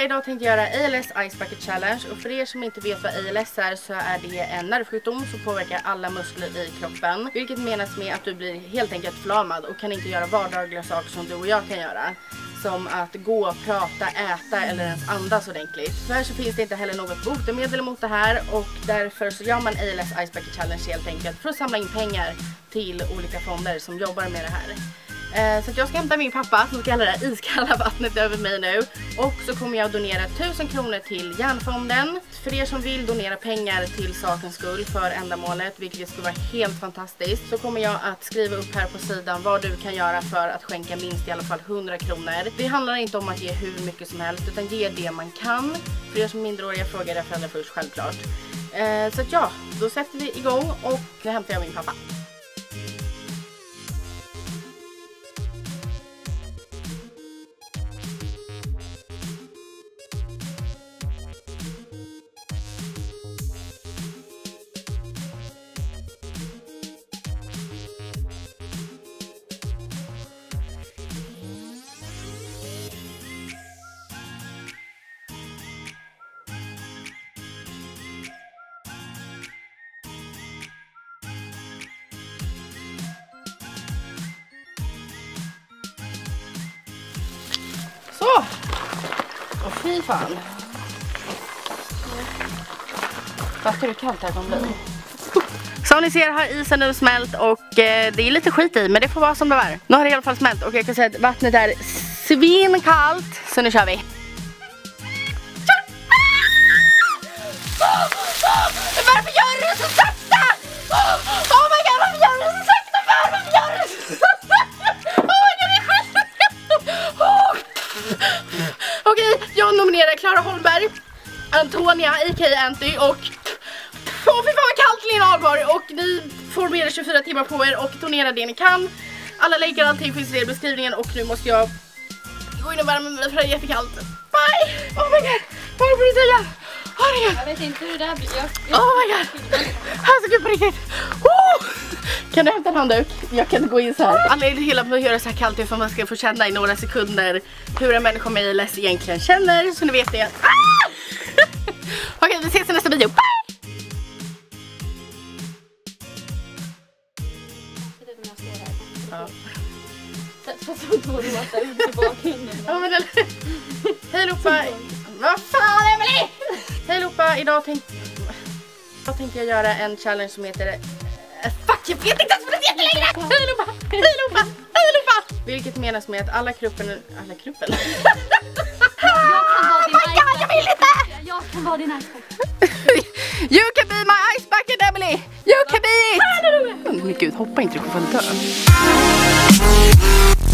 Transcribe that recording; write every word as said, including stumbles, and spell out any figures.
allihopa, idag tänkte jag göra A L S Ice Bucket Challenge. Och för er som inte vet vad A L S är så är det en nervsjukdom som påverkar alla muskler i kroppen. Vilket menas med att du blir helt enkelt förlamad och kan inte göra vardagliga saker som du och jag kan göra. Som att gå, prata, äta eller ens andas ordentligt. Tyvärr så finns det inte heller något botemedel mot det här. Och därför så gör man A L S Ice Bucket Challenge helt enkelt för att samla in pengar till olika fonder som jobbar med det här. Så att jag ska hämta min pappa som ska hälla det iskalla vattnet över mig nu. Och så kommer jag donera tusen kronor till Hjärnfonden. För er som vill donera pengar till sakens skull för ändamålet, vilket skulle vara helt fantastiskt, så kommer jag att skriva upp här på sidan vad du kan göra för att skänka minst i alla fall hundra kronor. Det handlar inte om att ge hur mycket som helst, utan ge det man kan. För er som mindreåriga frågar era föräldrar först, självklart. Så att ja, då sätter vi igång och nu hämtar jag min pappa. Så! Och fy fan. Fattar hur kallt det här kommer bli. Som ni ser har isen nu smält och eh, det är lite skit i, men det får vara som det var. Nu har det i alla fall smält och jag kan säga att vattnet är svinkallt. Så nu kör vi. Varför gör du det så sakta? Oh my god, varför gör du det så sakta? Varför gör du det så sakta? Oh my god, det är skit. Okej, jag nominerar Clara Holmberg, Antonia, a k a. Anty och... Åh, fy fan vad kallt Lena Ahlborg. Och ni får mer än tjugofyra timmar på er och donera det ni kan. Alla länkar, allting finns i beskrivningen. Och nu måste jag gå in och värma mig för det är jättekallt. Bye! Oh my god, vad är det på säga? Oh, jag vet inte hur det här blir. Jag... Oh my god, alltså gud på riktigt. Oh! Kan du hämta en handduk? Jag kan gå in så här. Alla är hela på att göra så här kallt för att man ska få känna i några sekunder hur en människa med A L S egentligen känner. Så ni vet det. Ah! Okej, vi ses i nästa video. Bye! Ja. Ja, men eller... Hej Lopa. Vad fan Emily? Hej Lopa, idag tänkte jag tänkte jag göra en challenge som heter fuck, jag vet inte ens vad det heter längre. Hej Lopa, hej Lopa, hej Lopa. Vilket menas med att alla kroppen alla kroppen. Oh my god, jag vill inte. Jag kan vara din ice bucket. You can be my ice bucket Emily. You can be it. Men gud, hoppa inte, du kommer få dö.